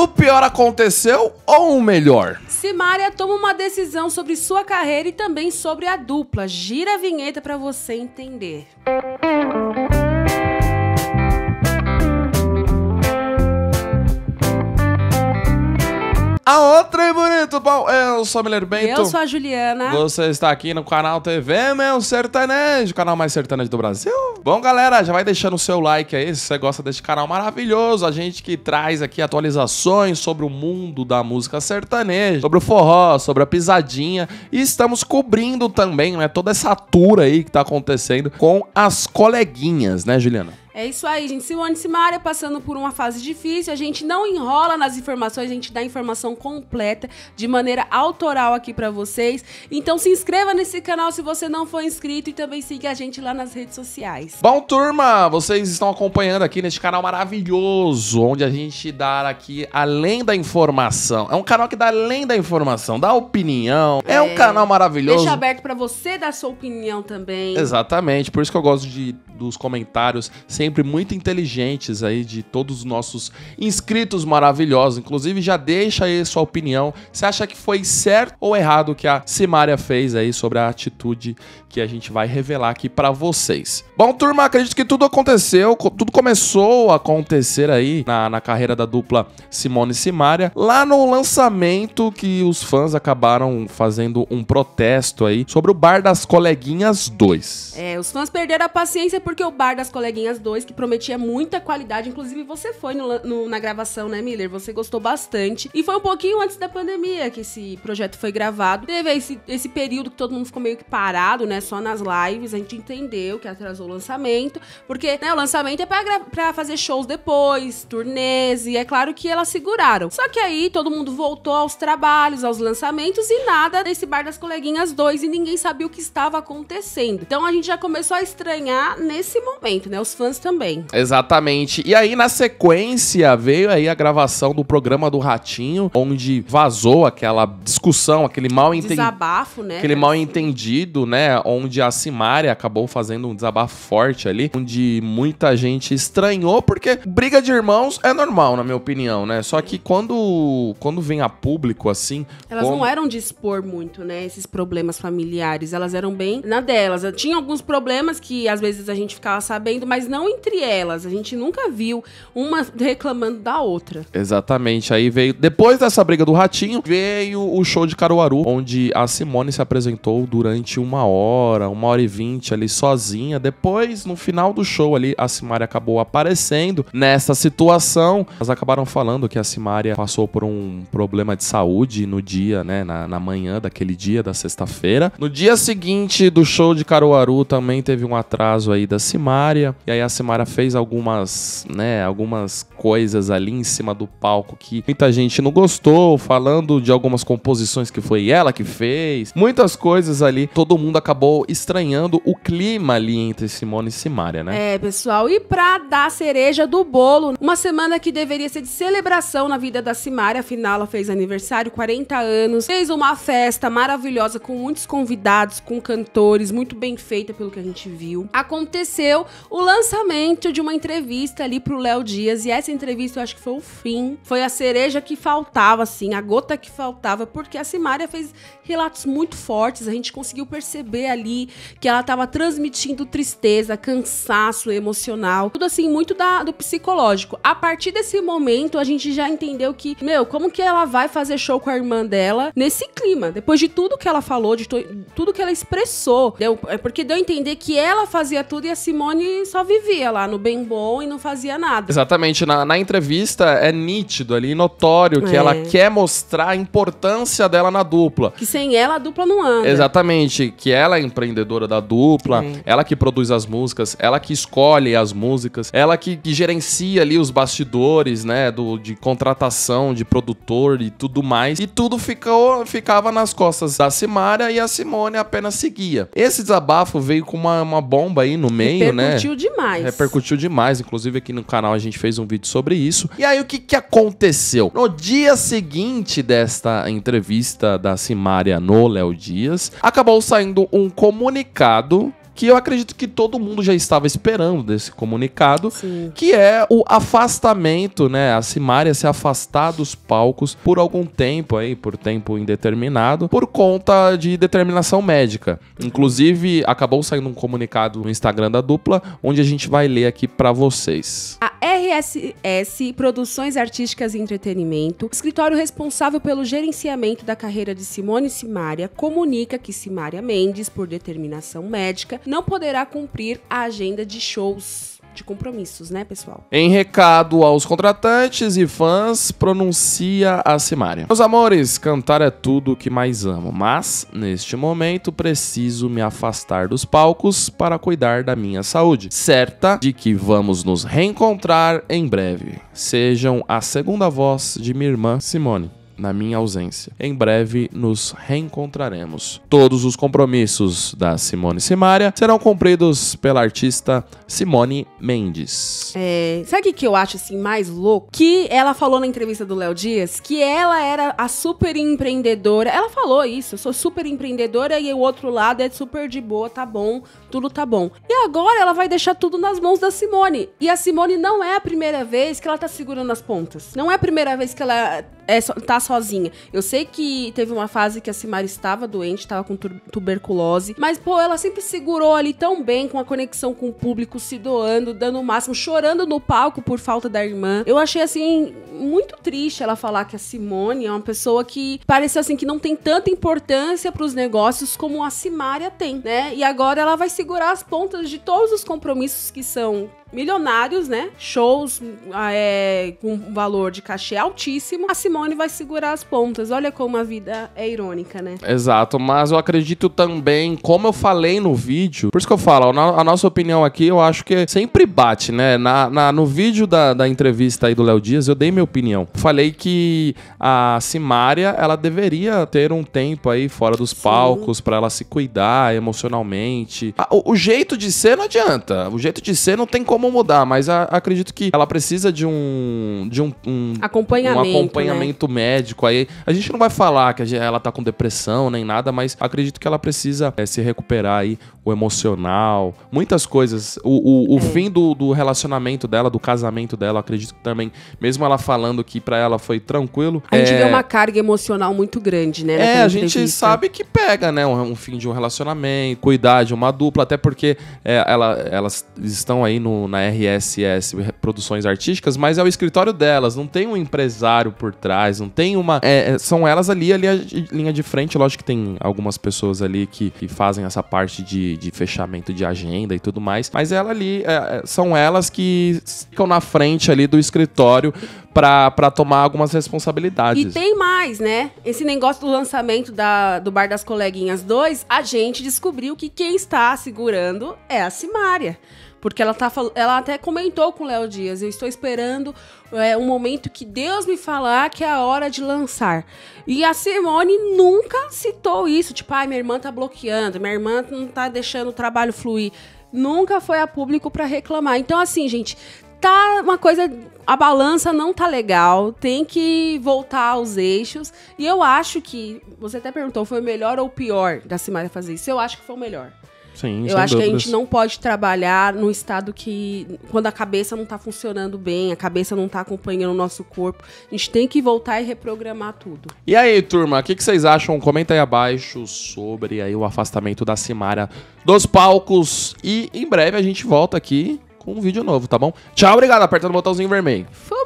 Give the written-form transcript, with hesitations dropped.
o pior aconteceu ou o melhor? Simária toma uma decisão sobre sua carreira e também sobre a dupla. Gira a vinheta pra você entender. A outra é bonito, bom, eu sou o Miller Bento. Eu sou a Juliana. Você está aqui no canal TV Meu Sertanejo, o canal mais sertanejo do Brasil. Bom, galera, já vai deixando o seu like aí se você gosta deste canal maravilhoso. A gente que traz aqui atualizações sobre o mundo da música sertaneja, sobre o forró, sobre a pisadinha. E estamos cobrindo também, né, toda essa tour aí que tá acontecendo com as coleguinhas, né, Juliana? É isso aí, gente. Simone e Simária passando por uma fase difícil. A gente não enrola nas informações, a gente dá a informação completa, de maneira autoral aqui pra vocês. Então se inscreva nesse canal se você não for inscrito e também siga a gente lá nas redes sociais. Bom, turma, vocês estão acompanhando aqui neste canal maravilhoso, onde a gente dá aqui além da informação. É um canal que dá além da informação, dá opinião. É um canal maravilhoso. Deixa aberto pra você dar sua opinião também. Exatamente, por isso que eu gosto dos comentários sempre muito inteligentes aí de todos os nossos inscritos maravilhosos. Inclusive, já deixa aí sua opinião. Você acha que foi certo ou errado o que a Simária fez aí sobre a atitude que a gente vai revelar aqui pra vocês? Bom, turma, acredito que tudo aconteceu, tudo começou a acontecer aí na carreira da dupla Simone e Simária, lá no lançamento que os fãs acabaram fazendo um protesto aí sobre o Bar das Coleguinhas 2. É, os fãs perderam a paciência porque o Bar das Coleguinhas 2, que prometia muita qualidade, inclusive você foi na gravação, né, Miller? Você gostou bastante. E foi um pouquinho antes da pandemia que esse projeto foi gravado. Teve esse período que todo mundo ficou meio que parado, né, só nas lives. A gente entendeu que atrasou o lançamento, porque, né, o lançamento é pra fazer shows depois, turnês, e é claro que elas seguraram. Só que aí todo mundo voltou aos trabalhos, aos lançamentos e nada desse Bar das Coleguinhas 2 e ninguém sabia o que estava acontecendo. Então a gente já começou a estranhar nesse momento, né? Os fãs também. Exatamente. E aí, na sequência, veio aí a gravação do programa do Ratinho, onde vazou aquela discussão, aquele desabafo, né? Aquele mal entendido, né? Onde a Simária acabou fazendo um desabafo forte ali, onde muita gente estranhou, porque briga de irmãos é normal, na minha opinião, né? Só que quando vem a público, assim... Elas não eram de expor muito, né? Esses problemas familiares. Elas eram bem na delas. Tinha alguns problemas que, às vezes, a gente ficava sabendo, mas não entre elas. A gente nunca viu uma reclamando da outra. Exatamente. Aí veio... Depois dessa briga do Ratinho, veio o show de Caruaru, onde a Simone se apresentou durante 1h20 ali sozinha. Depois, no final do show ali, a Simária acabou aparecendo nessa situação. Elas acabaram falando que a Simária passou por um problema de saúde no dia, né? Na manhã daquele dia, da sexta-feira. No dia seguinte do show de Caruaru, também teve um atraso aí da Simária. E aí a Simária fez algumas coisas ali em cima do palco que muita gente não gostou, falando de algumas composições que foi ela que fez. Muitas coisas ali. Todo mundo acabou estranhando o clima ali entre Simone e Simária, né? É, pessoal. E pra dar a cereja do bolo, uma semana que deveria ser de celebração na vida da Simária, afinal ela fez aniversário, 40 anos, fez uma festa maravilhosa com muitos convidados, com cantores, muito bem feita pelo que a gente viu. Aconteceu o lançamento de uma entrevista ali pro Léo Dias, e essa entrevista eu acho que foi o fim, foi a cereja que faltava, assim, a gota que faltava, porque a Simária fez relatos muito fortes, a gente conseguiu perceber ali que ela tava transmitindo tristeza, cansaço emocional, tudo assim, muito do psicológico. A partir desse momento, a gente já entendeu que, como que ela vai fazer show com a irmã dela nesse clima? Depois de tudo que ela falou, de tudo que ela expressou, porque deu a entender que ela fazia tudo e a Simone só vivia lá no bem bom e não fazia nada. Exatamente, na entrevista é nítido ali, notório, que ela quer mostrar a importância dela na dupla. Que sem ela a dupla não anda. Exatamente, que ela é empreendedora da dupla, ela que produz as músicas, ela que escolhe as músicas, ela que gerencia ali os bastidores, né, de contratação, de produtor e tudo mais. E tudo ficava nas costas da Simária e a Simone apenas seguia. Esse desabafo veio com uma bomba aí no meio, né? Repercutiu demais. Repercutiu demais, inclusive aqui no canal a gente fez um vídeo sobre isso. E aí o que aconteceu? No dia seguinte desta entrevista da Simária no Léo Dias, acabou saindo um comunicado que eu acredito que todo mundo já estava esperando desse comunicado, Sim. que é o afastamento, né? A Simária se afastar dos palcos por algum tempo aí, por tempo indeterminado, por conta de determinação médica. Inclusive, acabou saindo um comunicado no Instagram da dupla, onde a gente vai ler aqui pra vocês. A RSS Produções Artísticas e Entretenimento, escritório responsável pelo gerenciamento da carreira de Simone Simaria, comunica que Simaria Mendes, por determinação médica, não poderá cumprir a agenda de shows. De compromissos, né, pessoal? Em recado aos contratantes e fãs, pronuncia a Simaria. Meus amores, cantar é tudo o que mais amo, mas, neste momento, preciso me afastar dos palcos para cuidar da minha saúde. Certa de que vamos nos reencontrar em breve. Sejam a segunda voz de minha irmã Simone. Na minha ausência. Em breve nos reencontraremos. Todos os compromissos da Simone Simaria serão cumpridos pela artista Simone Mendes. Sabe o que eu acho assim mais louco? Que ela falou na entrevista do Léo Dias que ela era a super empreendedora. Ela falou isso, eu sou super empreendedora e o outro lado é super de boa, tá bom, tudo tá bom. E agora ela vai deixar tudo nas mãos da Simone. E a Simone não é a primeira vez que ela tá segurando as pontas. Não é a primeira vez que ela tá sozinha. Eu sei que teve uma fase que a Simaria estava doente, estava com tuberculose, mas, pô, ela sempre segurou ali tão bem, com a conexão com o público, se doando, dando o máximo, chorando no palco por falta da irmã. Eu achei, assim, muito triste ela falar que a Simone é uma pessoa que pareceu, assim, que não tem tanta importância pros negócios como a Simaria tem, né? E agora ela vai segurar as pontas de todos os compromissos que são milionários, né? Shows com valor de cachê altíssimo. A Simone vai segurar as pontas. Olha como a vida é irônica, né? Exato, mas eu acredito também, como eu falei no vídeo, por isso que eu falo, a nossa opinião aqui, eu acho que sempre bate, né? No vídeo da entrevista aí do Léo Dias, eu dei minha opinião. Falei que a Simaria, ela deveria ter um tempo aí fora dos palcos pra ela se cuidar emocionalmente. O jeito de ser não adianta. O jeito de ser não tem como mudar, mas acredito que ela precisa de um acompanhamento médico aí. A gente não vai falar que ela tá com depressão nem nada, mas acredito que ela precisa se recuperar aí, o emocional, muitas coisas. O fim do relacionamento dela, do casamento dela, acredito que também, mesmo ela falando que pra ela foi tranquilo. A gente vê uma carga emocional muito grande, né? A gente sabe que pega, né? Um fim de um relacionamento, cuidar de uma dupla, até porque elas estão aí na RSS Produções Artísticas, mas é o escritório delas, não tem um empresário por trás, não tem uma... são elas ali a linha de frente, lógico que tem algumas pessoas ali que fazem essa parte de fechamento de agenda e tudo mais, mas ela ali, são elas que ficam na frente ali do escritório pra tomar algumas responsabilidades. E tem mais, né? Esse negócio do lançamento do Bar das Coleguinhas 2, a gente descobriu que quem está segurando é a Simaria. Porque ela até comentou com o Léo Dias, eu estou esperando um momento que Deus me falar que é a hora de lançar. E a Simone nunca citou isso, tipo, minha irmã tá bloqueando, minha irmã não tá deixando o trabalho fluir. Nunca foi a público pra reclamar. Então, assim, gente, tá uma coisa... A balança não tá legal, tem que voltar aos eixos. E eu acho que, você até perguntou, foi o melhor ou o pior da Simaria fazer isso? Eu acho que foi o melhor. Sim, eu acho que a gente não pode trabalhar num estado quando a cabeça não tá funcionando bem, a cabeça não tá acompanhando o nosso corpo. A gente tem que voltar e reprogramar tudo. E aí, turma, o que vocês acham? Comenta aí abaixo sobre aí o afastamento da Simaria dos palcos. E em breve a gente volta aqui com um vídeo novo, tá bom? Tchau, obrigado. Aperta no botãozinho vermelho.